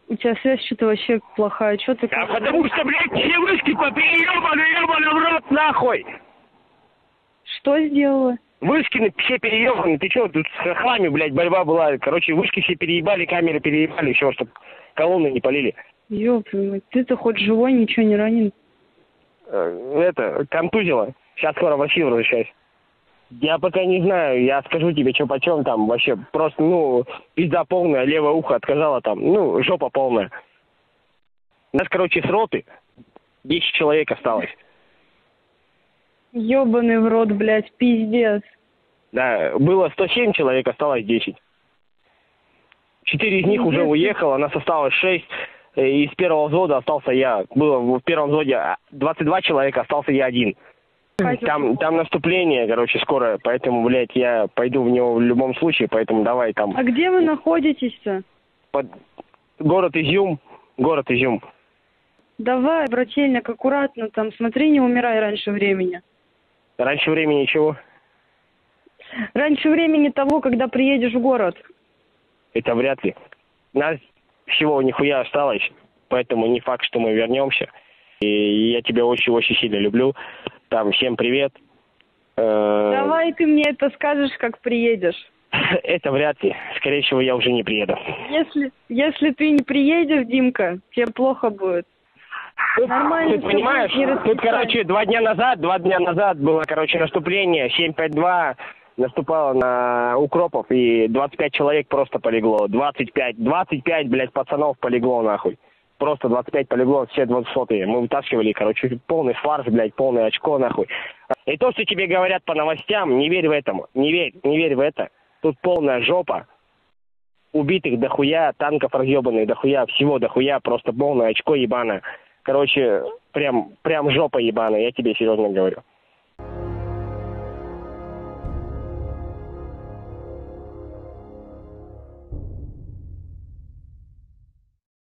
У тебя связь что-то вообще плохая. Что ты... Да потому что, блядь, все вышки попереебаны, ебаный в рот, нахуй! Что сделала? Вышки все переебаны. Ты что, тут с хохлами, блядь, борьба была. Короче, вышки все переебали, камеры переебали, все, чтобы колонны не полили. Ёпрямый, ты-то хоть живой, ничего не ранен? Контузило. Сейчас скоро в Россию возвращаюсь. Я пока не знаю, я скажу тебе, что почем там вообще. Просто, пизда полная, левое ухо отказало там, жопа полная. У нас, короче, с роты 10 человек осталось. Ёбаный в рот, блядь, пиздец. Да, было 107 человек, осталось 10. 4 из них уже уехало, нас осталось 6. Из первого взвода остался я. Было в первом взводе 22 человека, остался я один. Там наступление, короче, скоро, поэтому, блядь, я пойду в него в любом случае, поэтому давай там. А где вы находитесь-то? Город Изюм. Давай, брательник, аккуратно там, смотри, не умирай раньше времени. Раньше времени чего? Раньше времени того, когда приедешь в город. Это вряд ли. Нас всего нихуя осталось, поэтому не факт, что мы вернемся. И я тебя очень-очень сильно люблю. Там, всем привет. Давай ты мне это скажешь, как приедешь. Это вряд ли. Скорее всего, я уже не приеду. Если ты не приедешь, Димка, тебе плохо будет. Нормально. Ты понимаешь, тут, короче, 2 дня назад было, короче, наступление, 7-5-2 наступало на укропов, и 25 человек просто полегло. 25, блядь, пацанов полегло, нахуй. Просто 25 полегло, все 200-е. Мы вытаскивали, короче, полный фарш, блядь, полное очко, нахуй. И то, что тебе говорят по новостям, не верь в это. Не верь в это. Тут полная жопа. Убитых дохуя, танков разъебанных дохуя, всего дохуя, просто полное очко ебаное. Короче, прям жопа ебаная, я тебе серьезно говорю.